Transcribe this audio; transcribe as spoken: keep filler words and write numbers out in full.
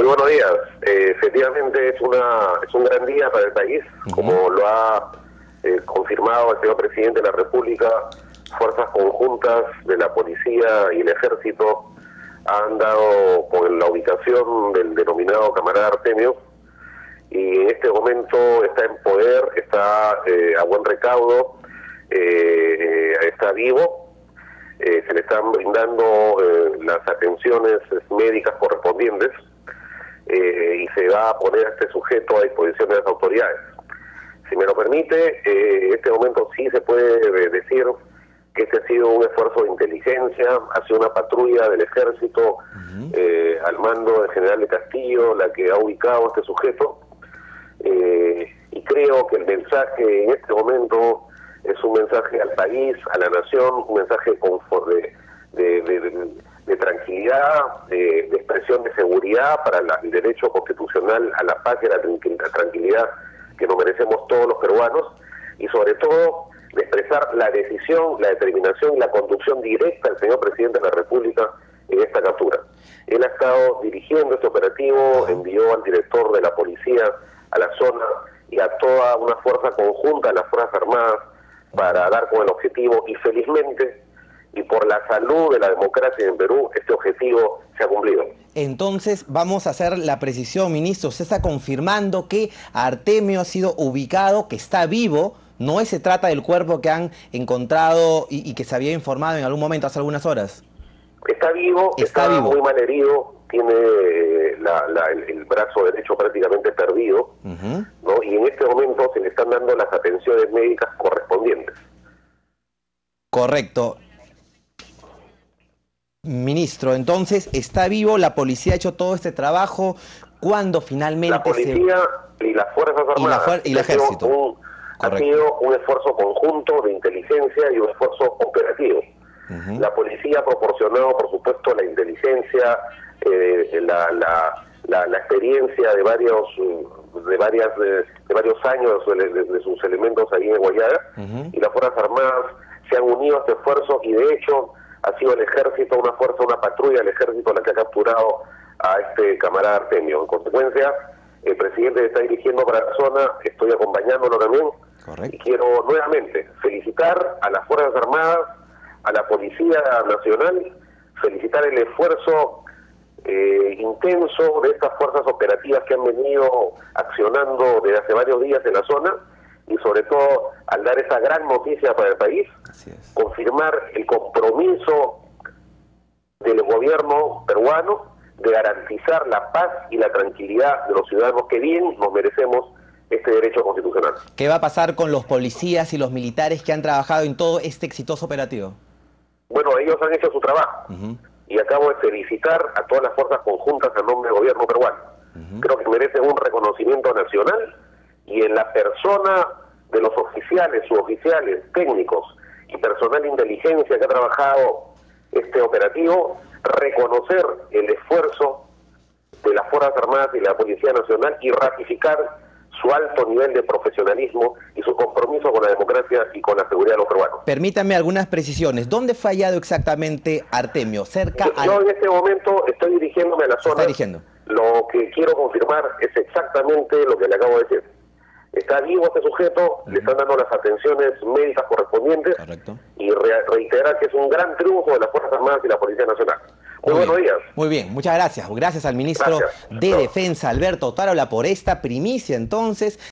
buenos días. Eh, efectivamente es una es un gran día para el país, uh-huh. como lo ha eh, confirmado el señor presidente de la República. Fuerzas conjuntas de la policía y el ejército han dado con la ubicación del denominado camarada Artemio, y en este momento está en poder, está eh, a buen recaudo, eh, está vivo. Eh, se le están brindando eh, las atenciones médicas correspondientes eh, y se va a poner a este sujeto a disposición de las autoridades. Si me lo permite, eh, en este momento sí se puede decir que este ha sido un esfuerzo de inteligencia, ha sido una patrulla del ejército uh-huh. eh, al mando del general de Castillo la que ha ubicado a este sujeto, eh, y creo que el mensaje en este momento es un mensaje al país, a la nación, un mensaje de, de, de, de, de tranquilidad, de, de expresión de seguridad para la, el derecho constitucional a la paz y a la tranquilidad que nos merecemos todos los peruanos, y sobre todo de expresar la decisión, la determinación y la conducción directa del señor presidente de la República en esta captura. Él ha estado dirigiendo este operativo, envió al director de la policía a la zona y a toda una fuerza conjunta de las Fuerzas Armadas para dar con el objetivo, y felizmente, y por la salud de la democracia en Perú, este objetivo se ha cumplido. Entonces vamos a hacer la precisión, ministro. Usted está confirmando que Artemio ha sido ubicado, que está vivo, no se trata del cuerpo que han encontrado y, y que se había informado en algún momento, hace algunas horas. Está vivo, está, está vivo. Muy mal herido, tiene la, la, el, el brazo derecho prácticamente perdido, uh-huh. ¿no? Y en este momento se le están dando las atenciones médicas correspondientes. Correcto. Ministro, entonces está vivo, la policía ha hecho todo este trabajo. ¿Cuándo finalmente la policía se... y las Fuerzas Armadas y, la fuer... y el ejército un, ha sido un esfuerzo conjunto de inteligencia y un esfuerzo operativo. Uh-huh. La policía ha proporcionado, por supuesto, la inteligencia, eh, la, la, la, la experiencia de varios de varias de, de varios años de, de, de sus elementos ahí en Guayaga, uh-huh. y las Fuerzas Armadas se han unido a este esfuerzo, y de hecho ha sido el ejército, una fuerza, una patrulla del ejército la que ha capturado a este camarada Artemio. En consecuencia, el presidente está dirigiendo para la zona, estoy acompañándolo también. Correcto. Y quiero nuevamente felicitar a las Fuerzas Armadas, a la Policía Nacional, felicitar el esfuerzo eh, intenso de estas fuerzas operativas que han venido accionando desde hace varios días en la zona, y sobre todo al dar esa gran noticia para el país, confirmar el compromiso del gobierno peruano de garantizar la paz y la tranquilidad de los ciudadanos que bien nos merecemos este derecho constitucional. ¿Qué va a pasar con los policías y los militares que han trabajado en todo este exitoso operativo? Bueno, ellos han hecho su trabajo, uh-huh. y acabo de felicitar a todas las fuerzas conjuntas en nombre del gobierno peruano. Uh-huh. Creo que merecen un reconocimiento nacional, y en la persona de los oficiales, suboficiales, técnicos y personal de inteligencia que ha trabajado este operativo, reconocer el esfuerzo de las Fuerzas Armadas y la Policía Nacional y ratificar su alto nivel de profesionalismo y su compromiso con la democracia y con la seguridad de los peruanos. Permítame algunas precisiones. ¿Dónde ha fallado exactamente Artemio? Cerca yo, al... yo en este momento estoy dirigiéndome a la zona. Está dirigiendo. Lo que quiero confirmar es exactamente lo que le acabo de decir. Está vivo este sujeto, uh-huh. le están dando las atenciones médicas correspondientes. Correcto. Y re reiterar que es un gran triunfo de las Fuerzas Armadas y la Policía Nacional. Muy, Muy buenos días. Muy bien, muchas gracias. Gracias al ministro gracias. de Defensa, Alberto Otárola, por esta primicia entonces.